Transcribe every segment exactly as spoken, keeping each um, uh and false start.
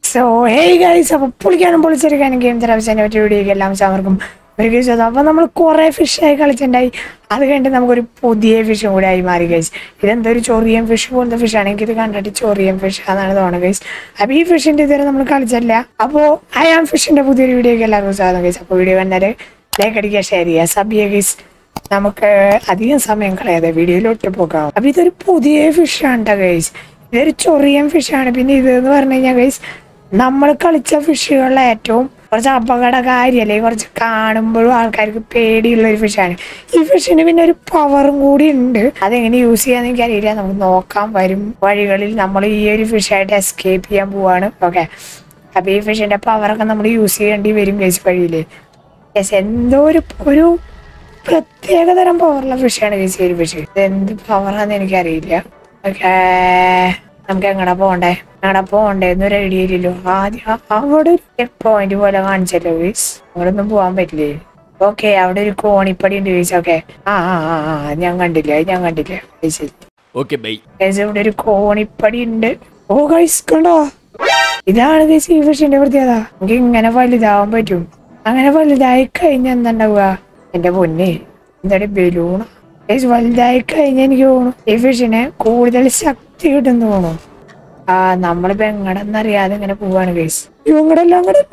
So hey guys, അപ്പോൾ പൊളിക്കാനും പൊളിച്ചെടുക്കാനും game തെറാപ്പിച്ചതിനെ പറ്റിയ വീഡിയോയ്ക്ക് എല്ലാം എല്ലാവർക്കും ഒരു കേസ്. അപ്പോൾ നമ്മൾ കുറേ ഫിഷായി കളിച്ചിട്ടുണ്ടായി. അത് കഴിഞ്ഞിട്ട് നമുക്കൊരു പുതിയ ഫിഷും കൂടെ ആയി മാറി ഗൈസ്. ഇതെന്തൊരു ചൊറിയൻ ഫിഷ് പോലത്തെ ഫിഷാണ്. എനിക്കിത് കണ്ടിട്ട് ചൊറിയൻ ഫിഷ് എന്നാണ് തോന്നുന്നത് ഗൈസ്. അപ്പോൾ ഈ ഫിഷിൻ്റെ ഇതുവരെ നമ്മൾ കളിച്ചില്ല. അപ്പോൾ ഐ ആം ഫിഷിൻ്റെ പുതിയൊരു വീഡിയോയ്ക്ക് എല്ലാവർക്കും സ്വാഗതം ഗൈസ്. അപ്പോൾ വീഡിയോ കണ്ടാൽ ലൈക്ക് അടിക്കുക, ഷെയർ ചെയ്യുക, സബ് ചെയ്യുക ഗൈസ്. നമുക്ക് അധികം സമയം കളയാതെ വീഡിയോയിലോട്ട് പോകാം. അപ്പോൾ ഇതൊരു പുതിയ ഫിഷാണ് കേട്ടോ ഗൈസ്. ഇതൊരു ചൊറിയൻ ഫിഷാണ്. പിന്നെ ഇതെന്ന് പറഞ്ഞു കഴിഞ്ഞാൽ ഗൈസ്, നമ്മൾ കളിച്ച ഫിഷുകളിലെ ഏറ്റവും കുറച്ച് അപകടകാരി അല്ലെങ്കിൽ കുറച്ച് കാണുമ്പോഴും ആൾക്കാർക്ക് പേടിയുള്ള ഒരു ഫിഷാണ്. ഈ ഫിഷിന് പിന്നെ ഒരു പവറും കൂടി ഉണ്ട്. അതെങ്ങനെ യൂസ് ചെയ്യാന്ന് എനിക്കറിയില്ല. നമുക്ക് നോക്കാൻ വരും വഴികളിൽ. നമ്മൾ ഈ ഒരു ഫിഷായിട്ട് എസ്കേപ്പ് ചെയ്യാൻ പോവാണ്. ഓക്കെ, അപ്പോൾ ഈ ഫിഷിന്റെ പവറൊക്കെ നമ്മൾ യൂസ് ചെയ്യേണ്ടി വരും ഗൈസ് വഴിയില്. യെസ്, എന്തോ ഒരു ഒരു പ്രത്യേകതരം പവറുള്ള ഫിഷാണ് ഗൈസ് ഈ ഒരു ഫിഷ്. ഇത് എന്ത് പവറാന്ന് എനിക്കറിയില്ല. ഓക്കെ, നമുക്ക് എങ്ങനെ പോകണ്ടേ എങ്ങനെ പോകണ്ടേ എന്നൊരു ഐഡിയ ഇല്ലല്ലോ. ആദ്യം അവിടെ ഒരു ചെക്ക് പോയിന്റ് പോലെ കാണിച്ചല്ലോ ഗൈസ്. അവിടെ ഒന്നും പോകാൻ പറ്റില്ലേ? ഓക്കെ, അവിടെ ഒരു കോണിപ്പടി ഉണ്ട് ഗൈസ്. ഓക്കെ, ആ ആ ആ ആ ഞാൻ കണ്ടില്ല ഞാൻ കണ്ടില്ല ഗൈസ്. ഇവിടെ ഒരു കോണിപ്പടി ഉണ്ട്. ഓ ഗൈസ്, കണ്ടോ? ഇതാണ് ഗൈസ് ഈ ഫിഷിന്റെ പ്രത്യേകത. നമുക്ക് ഇങ്ങനെ വലുതാവാൻ പറ്റും. അങ്ങനെ വലുതായി കഴിഞ്ഞാൽ എന്താ ഉണ്ടാവുക? എന്റെ പൊന്നെ, എന്താണ് ബലൂൺ ഗൈസ്. വലുതായി കഴിഞ്ഞാൽ എനിക്ക് തോന്നുന്നു ഈ ഫിഷിന് കൂടുതൽ ശക്തി കിട്ടും തോന്നുന്നു. ആ നമ്മളിപ്പോ എങ്ങടെന്നറിയാതെ ഇങ്ങനെ പോവാണ് ഗൈസ്. ഇവങ്ങടല്ല അങ്ങടല്ല.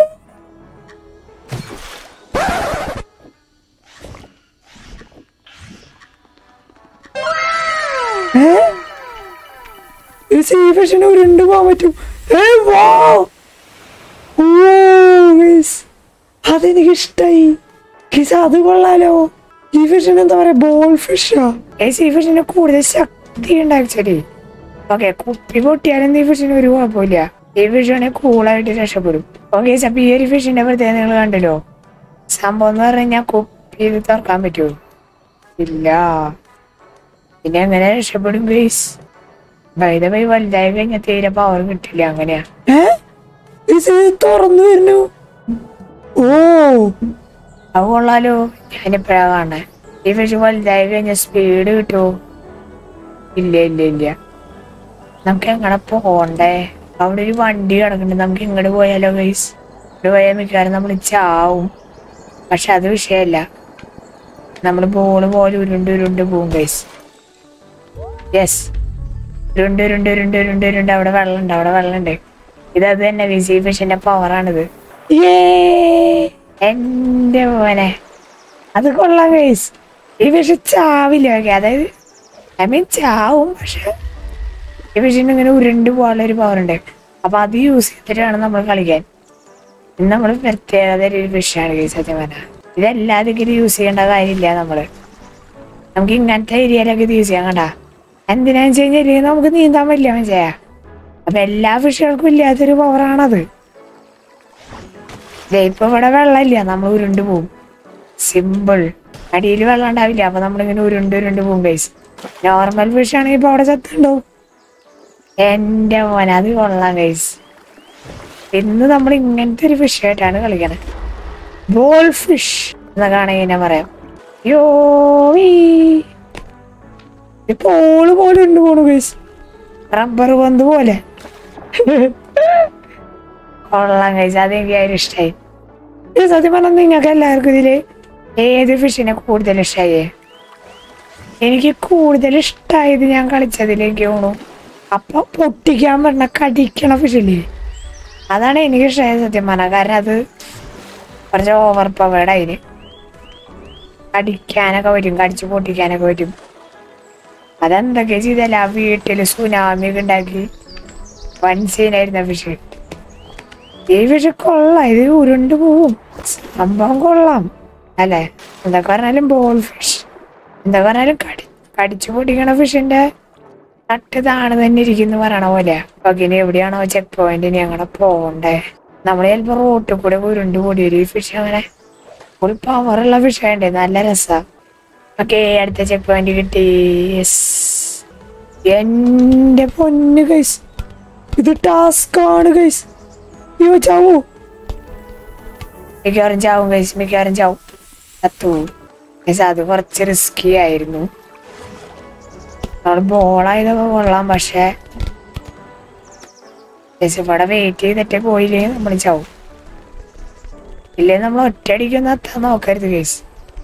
ഈ ഫിഷിന് ഉരുണ്ട് പോവാൻ പറ്റും. അതെനിക്ക് ഇഷ്ടായി ഗൈസ്. അത് കൊള്ളാലോ. ഈ ഫിഷിന് എന്താ പറയാ, ബോൾ ഫിഷാ ഗൈസ്. ഈ ഫിഷിന് കൂടുതൽ ശക്തി ഉണ്ട് ആക്ച്വലി. ഓക്കെ, കുപ്പി പൊട്ടിയാലും ഈ ഫിഷിന് ഒരു കുഴപ്പമില്ല. ഈ ഫിഷാണെങ്കിൽ കൂളായിട്ട് രക്ഷപ്പെടും. ഓക്കെ, അപ്പൊ ഈ ഒരു ഫിഷിന്റെ പ്രത്യേകത നിങ്ങൾ കണ്ടല്ലോ. സംഭവം എന്ന് പറഞ്ഞു കഴിഞ്ഞാൽ കുപ്പി ഇത് തുറക്കാൻ പറ്റുമോ? ഇല്ല. പിന്നെ എങ്ങനെ രക്ഷപ്പെടും ഗൈസ്? വൈദ വൈ വലുതായി കഴിഞ്ഞാൽ തീരെ പവർ കിട്ടില്ല. അങ്ങനെയാ തുറന്നു വരുന്നു. ഓ, അത് കൊള്ളാലോ. ഞാനിപ്പോഴാ കാണേ. ഈ ഫിഷ് വലുതായി കഴിഞ്ഞാൽ സ്പീഡ് കിട്ടുമോ? ഇല്ല ഇല്ല ഇല്ല. നമുക്ക് എങ്ങനെ പോകണ്ടേ? അവിടെ ഒരു വണ്ടി കിടക്കുന്നുണ്ട്. നമുക്ക് ഇങ്ങോട്ട് പോയാലോ ഗൈസ്? ഇവിടെ പോയാൽ മിക്കവാറും നമ്മൾ ചാവും. പക്ഷെ അത് വിഷയമല്ല. നമ്മൾ ബോള് പോലെ ഉരുണ്ട് ഉരുണ്ട് പോവും ഗൈസ്. യെസ്, ഉരുണ്ട് ഉരുണ്ട് ഉരുണ്ട് ഉരുണ്ട് ഉരുണ്ട്. അവിടെ വെള്ളമുണ്ട്, അവിടെ വെള്ളമുണ്ട്. ഇതത് തന്നെ ഗൈസ്, ഈ ഫിഷിന്റെ പവറാണിത്. എന്റെ മോനെ, അത് കൊള്ളാം ഗൈസ്. ഈ ഫിഷ് ചാവില്ല. ഓക്കെ, അതായത് ഐ മീൻ ചാവും, പക്ഷെ ഈ ഫിഷിന് ഇങ്ങനെ ഉരുണ്ട് പോകാനുള്ള ഒരു പവർ ഉണ്ട്. അപ്പൊ അത് യൂസ് ചെയ്തിട്ടാണ് നമ്മൾ കളിക്കാൻ. ഇത് നമ്മൾ പ്രത്യേകത ഒരു ഫിഷാണ് ഗൈസ്. സത്യം പറഞ്ഞാൽ ഇതെല്ലാതും ഇത് യൂസ് ചെയ്യേണ്ട കാര്യമില്ല. നമ്മള് നമുക്ക് ഇങ്ങനത്തെ ഏരിയയിലൊക്കെ ഇത് യൂസ് ചെയ്യാൻ കണ്ട. എന്തിനാന്ന് വെച്ച് കഴിഞ്ഞാൽ നമുക്ക് നീന്താൻ പറ്റില്ല മനസ്സിലായ. അപ്പൊ എല്ലാ ഫിഷുകൾക്കും ഇല്ലാത്തൊരു പവറാണത്. ഇപ്പൊ ഇവിടെ വെള്ളമില്ല, നമ്മൾ ഉരുണ്ട് പോവും. സിമ്പിൾ. അടിയിൽ വെള്ളം ഉണ്ടാവില്ല, അപ്പൊ നമ്മളിങ്ങനെ ഉരുണ്ട് ഉരുണ്ട് പോവും ഗൈസ്. നോർമൽ ഫിഷ് ആണെങ്കിൽ ഇപ്പൊ അവിടെ ചത്തുണ്ടാവും. എന്റെ മോനെ, അത് കൊള്ളാം ഗൈസ്. ഇന്ന് നമ്മൾ ഇങ്ങനത്തെ ഒരു ഫിഷ് ആയിട്ടാണ് കളിക്കണത്. ബോൾ ഫിഷ് എന്നൊക്കെ ആണെങ്കിൽ ഞാൻ പറയാം. യോ, പോള് പോലെ ഉണ്ട് പോണു ഗൈസ്. റബ്ബർ പന്ത് പോലെ. കൊള്ളാം ഗൈസ്, അതെനിക്ക് അതിന് ഇഷ്ടമായി. സത്യം പറഞ്ഞാൽ നിങ്ങൾക്ക് എല്ലാവർക്കും ഇതില് ഏത് ഫിഷിനെ കൂടുതൽ ഇഷ്ടമായേ? എനിക്ക് കൂടുതൽ ഇഷ്ടമായത് ഞാൻ കളിച്ചതിലേക്ക് തോന്നുന്നു അപ്പൊ പൊട്ടിക്കാൻ പറഞ്ഞ കടിക്കണ ഫിഷില്ലേ, അതാണ് എനിക്ക് ഇഷ്ടമായത് സത്യം പറഞ്ഞാൽ. കാരണം അത് കുറച്ച് ഓവർ പവേർഡ് അതിന്. കടിക്കാനൊക്കെ പറ്റും, കടിച്ചു പൊട്ടിക്കാനൊക്കെ പറ്റും. അതെന്തൊക്കെ ചെയ്തല്ല വീട്ടില് സുനാമി ഒക്കെ ഉണ്ടാക്കി വൻ സീനായിരുന്ന ഫിഷ്. ഈ ഫിഷ് കൊള്ളാം. ഇത് ഉരുണ്ട് പോവും. സംഭവം കൊള്ളാം അല്ലേ? എന്തൊക്കെ പറഞ്ഞാലും ബോൾ ഫിഷ്, എന്തൊക്കെ പറഞ്ഞാലും കടി കടിച്ചു പൊട്ടിക്കണ ഫിഷിന്റെ നട്ട് താണ് തന്നെ ഇരിക്കുന്നു പറയണ പോലെ. അപ്പൊ ഇനി എവിടെയാണോ ചെക്ക് പോയിന്റ് ഇനി അങ്ങനെ പോകണ്ടേ? നമ്മൾ ചിലപ്പോ റോട്ടിൽ കൂടെ ഉരുണ്ട് കൂടി വരും. ഈ ഫിഷ് അങ്ങനെ ഫുൾ പവറുള്ള ഫിഷ് ആയിണ്ടേ, നല്ല രസാ. ഓക്കെ, അടുത്ത ചെക്ക് പോയിന്റ് കിട്ടി. എന്റെ പൊന്ന് ഗൈസ്, ഇത് ടാസ്ക് ആണ് ഗൈസ്. അയ്യോ, ചാവൂ. മിക്കവാറും ചാവും ഗൈസ്, മിക്കവാറും ചാവും. അത്തു ഗൈസ്, അത് കുറച്ച് റിസ്കി ആയിരുന്നു. നമ്മൾ ബോളായതൊക്കെ കൊള്ളാം, പക്ഷെ ഗൈസ് ഇവിടെ വെയിറ്റ് ചെയ്തിട്ട് പോയില്ലേ നമ്മൾ ചാവും. ഇല്ലേ നമ്മൾ ഒറ്റയടിക്കൊന്നും എത്താൻ നോക്കരുത് ഗൈസ്.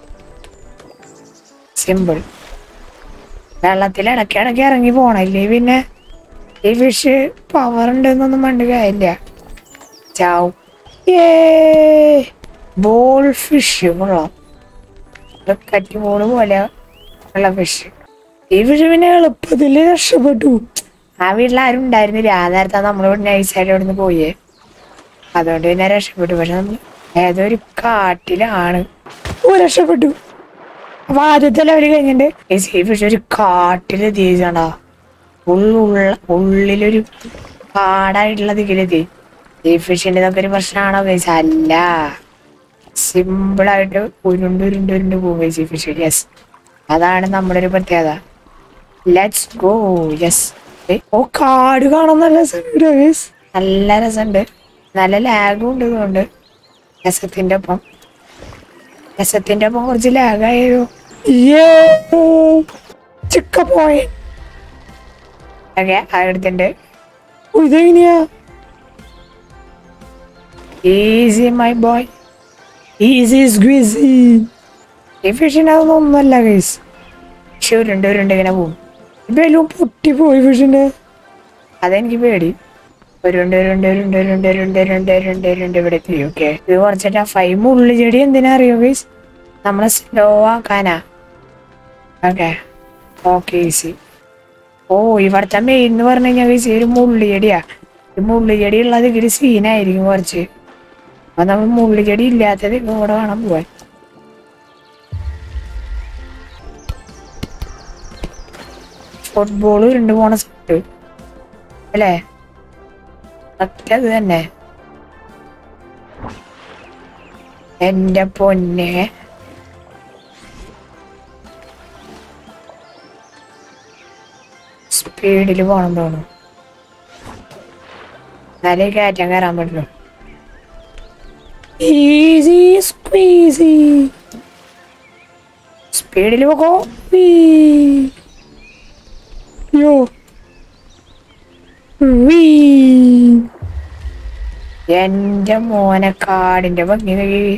സിമ്പിൾ. വെള്ളത്തിൽ ഇടയ്ക്ക് ഇടയ്ക്ക് ഇറങ്ങി പോണല്ലേ പിന്നെ ഈ ഫിഷ് പവർ ഉണ്ടെന്നൊന്നും പണ്ട് കാര്യമില്ല. ചാവും. ഏ ബോൾ ഫിഷ് കൊള്ളാം. കറ്റി ബോള് പോലെ ഉള്ള ഫിഷ്. ഈ ഫിഷ് പിന്നെ എളുപ്പത്തിൽ രക്ഷപ്പെട്ടു. ആ വീട്ടിൽ ആരും ഉണ്ടായിരുന്നില്ല. ആ നേരത്തെ നമ്മൾ ഇവിടെ നൈസായിട്ട് ഇവിടെ നിന്ന് പോയേ, അതുകൊണ്ട് പിന്നെ രക്ഷപ്പെട്ടു. പക്ഷെ നമ്മൾ ഏതൊരു കാട്ടിലാണ്. ഓ രക്ഷപ്പെട്ടു. അപ്പൊ ആദ്യത്തെ ലെവല് കഴിഞ്ഞിട്ട് ഈ സീ ഫിഷ് ഒരു കാട്ടില് എത്തിച്ചാണ്ടാ. ഉള്ളുള്ള ഉള്ളിലൊരു കാടായിട്ടുള്ള ദിക്കിലെത്തി. ഈ ഫിഷിന്റെ ഇതൊക്കെ ഒരു പ്രശ്നമാണോ ഗൈസ്? അല്ല, സിമ്പിളായിട്ട് ഉരുണ്ട് ഉരുണ്ട് ഉരുണ്ട് പോകും ഗൈസ് ഈ ഫിഷ്. യെസ്, അതാണ് നമ്മുടെ ഒരു പ്രത്യേകത. Let's go. യെസ്. ഓ കാട് കാണാൻ നല്ല രസമുണ്ട് ഗൈസ്. നല്ല രസമുണ്ട്. നല്ല ലാഗും ഉണ്ട്. ഇതുകൊണ്ട് രസത്തിന്റെ ഒപ്പം രസത്തിന്റെ ഒപ്പം കുറച്ച് ലാഗായോ. ചിക്ക പോയി ഓക്കെ അടുത്തുണ്ട്. ഇതെങ്ങനെയാ? Easy my boy, easy squeezy. ഈ ഫിഷിന് അതൊന്നും ഒന്നുമല്ല ഗൈസ്. പക്ഷെ ഉരുണ്ട് ഉരുണ്ട് ഇങ്ങനെ പോകും. ഇപ്പം പൊട്ടിപ്പോയി ഫിഷിന്റെ. അതെനിക്ക് പേടി. ഒരുണ്ട് ഉരുണ്ട് ഉരുണ്ട് ഉരുണ്ട് ഉരുണ്ട് ഉരുണ്ട് ഉരുണ്ട് ഉരുണ്ട് ഇവിടെ എത്തി. ഓക്കെ ഇത് കുറച്ചിട്ട് ആ ഫൈവ് മുള്ളി ചെടി എന്തിനാ അറിയോ ഗൈസ്? നമ്മളെ സ്ലോ ആക്കാനാ. Okay okay easy. ഓ ഇവിടുത്തെ മെയിൻ എന്ന് പറഞ്ഞു കഴിഞ്ഞാൽ ഗൈസ് ഒരു മുള്ളിച്ചെടിയാ. ഈ മുള്ളിച്ചെടി ഉള്ളത് ഇതിൽ സീനായിരിക്കും കുറച്ച്. അപ്പൊ നമ്മൾ മുള്ളിച്ചെടി ഇല്ലാത്തത് ഇവിടെ വേണം പോവാൻ. ഫുട്ബോൾ ഉരുണ്ട് പോണ സെറ്റ് അല്ലേ? അത് തന്നെ എന്റെ പൊന്നെ. സ്പീഡിൽ പോണം തോന്നുന്നു. എന്നാലേ കയറ്റം കയറാൻ പറ്റുള്ളൂ. Easy squeezy. സ്പീഡിൽ പോകോ. യോ എന്റെ മോനെ കാടിന്റെ ഭംഗി.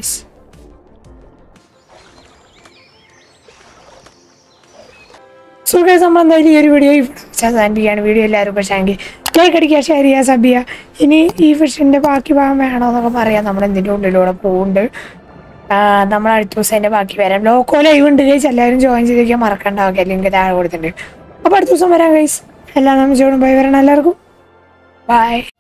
സോ ഗൈസ് നമ്മൾ എന്തായാലും ഈ ഒരു വീഡിയോ അവസാനിപ്പിക്കുകയാണ്. വീഡിയോ എല്ലാവരും പക്ഷേ എങ്കിൽ ലൈക്ക് അടിക്കുക, ഷെയർ ചെയ്യുക, സബ് ചെയ്യുക. ഇനി ഈ ഫിഷിൻ്റെ ബാക്കി ഭാഗം വേണമെന്നൊക്കെ പറയാം. നമ്മൾ എന്തിൻ്റെ ഉള്ളിലൂടെ പോകുന്നുണ്ട്. നമ്മൾ അടുത്ത ദിവസം അതിൻ്റെ ബാക്കി വരാം. ലോക്കോ ലൈവ് ഉണ്ട് ഗൈസ്, എല്ലാവരും ജോയിൻ ചെയ്തിരിക്കാൻ മറക്കണ്ടാവുക. ലിങ്ക് താഴെ കൊടുത്തിട്ടുണ്ട്. അപ്പോൾ അടുത്ത ദിവസം വരാം ഗൈസ്. എല്ലാം നമ്മൾ ജോയിൻ പോയി വരണം എല്ലാവർക്കും. ബൈ.